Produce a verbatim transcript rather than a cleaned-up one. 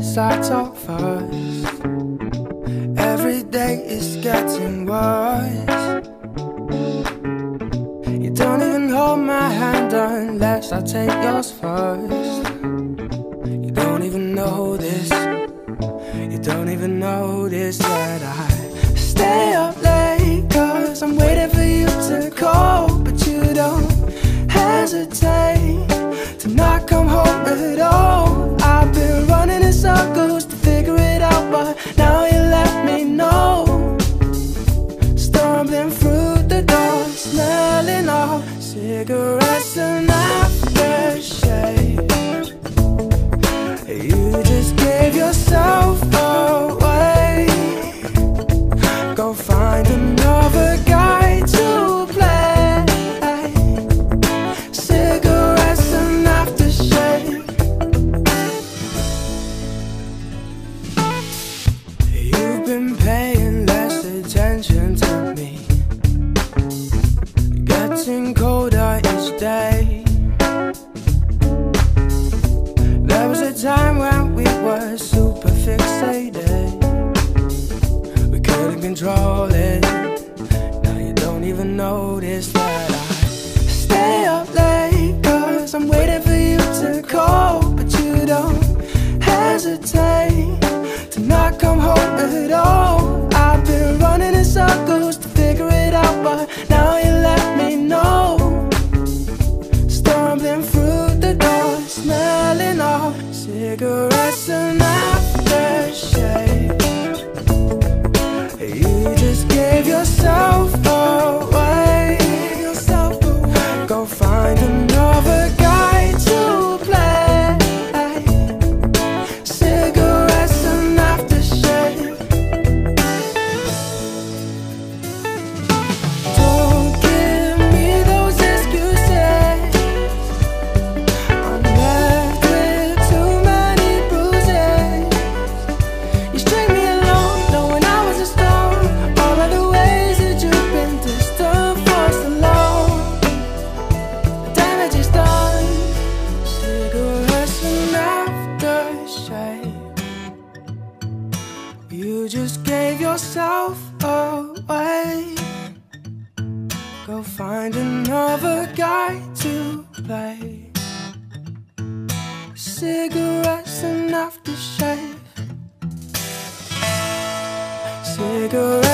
since I talked first. Every day is getting worse. You don't even hold my hand unless I take yours first. You don't even know this. You don't even notice that I stay up late, cause I'm waiting for you to call. But you don't hesitate to not come home at all. I've been running in circles to figure it out, but now you let me know. Stumbling through the door, smelling all cigarettes and aftershave. You just gave yourself away. Go find another guy to play. Cigarettes and aftershave. You've been paying less attention to me, getting colder each day. There was a time when we were super fixated, we couldn't control it. Now you don't even notice that I stay up late, cause I'm waiting for you to call. But you don't hesitate to not come home at all. I've been running in circles to figure it out, but now you let me know. Stumbling through the door, smelling all cigarettes and aftershave. You just gave yourself away. Go find another guy to play. Cigarettes and aftershave. Don't give me those excuses. I'm left with too many bruises. You string me along, knowing I was a stone. All of the ways that you've been distant for so long. The damage is done. Cigarettes and aftershave. You just gave yourself away. Go find another guy to play. Cigarettes and aftershave. Cigarettes